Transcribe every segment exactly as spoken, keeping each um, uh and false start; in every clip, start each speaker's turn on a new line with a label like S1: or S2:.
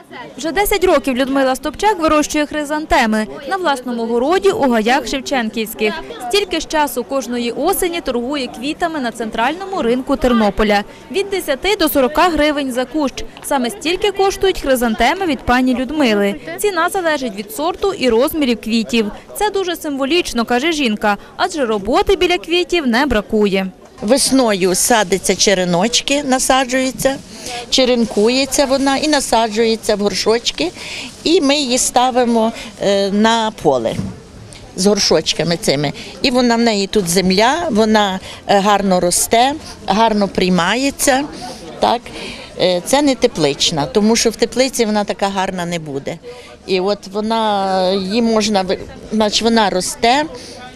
S1: Вже десять років Людмила Стопчак вирощує хризантеми на власному городі у гаях Шевченківських. Стільки ж часу кожної осені торгує квітами на центральному ринку Тернополя. Від десяти до сорока гривень за кущ. Саме стільки коштують хризантеми від пані Людмили. Ціна залежить від сорту і розмірів квітів. Це дуже символічно, каже жінка, адже роботи біля квітів не бракує.
S2: Весною садиться череночки, насаджуються, черенкується вона і насаджується в горшочки, і ми її ставимо на поле з горшочками цими. І вона в неї тут земля, вона гарно росте, гарно приймається. Так? Це не теплична, тому що в теплиці вона така гарна не буде. І от вона, її можна, значить вона росте,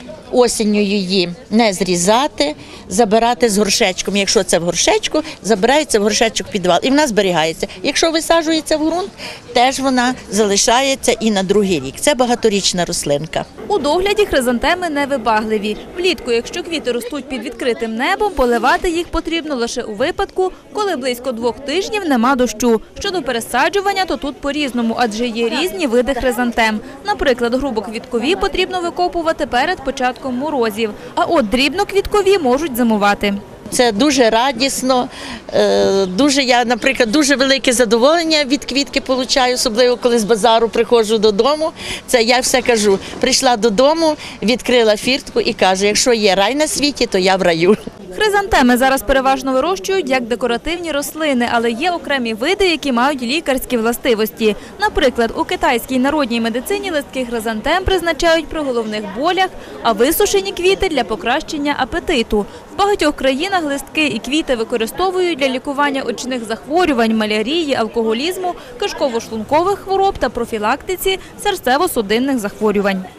S2: осінню її не зрізати, забирати з горшечком. Якщо це в горшечку, забирається в горшечок підвал і вона зберігається. Якщо висаджується в ґрунт, теж вона залишається і на другий рік. Це багаторічна рослинка.
S1: У догляді хризантеми невибагливі. Влітку, якщо квіти ростуть під відкритим небом, поливати їх потрібно лише у випадку, коли близько двох тижнів нема дощу. Щодо пересаджування, то тут по-різному, адже є різні види хризантем. Наприклад, грубоквіткові потрібно викопувати перед початком морозів, а от дрібноквіткові можуть зимувати.
S2: Це дуже радісно, дуже, я, наприклад, дуже велике задоволення від квітки отримую, особливо коли з базару приходжу додому. Це я все кажу, прийшла додому, відкрила фіртку і кажу, якщо є рай на світі, то я в раю.
S1: Хризантеми зараз переважно вирощують як декоративні рослини, але є окремі види, які мають лікарські властивості. Наприклад, у китайській народній медицині листки хризантем призначають при головних болях, а висушені квіти – для покращення апетиту. В багатьох країнах листки і квіти використовують для лікування очних захворювань, малярії, алкоголізму, кишково-шлункових хвороб та профілактиці серцево-судинних захворювань.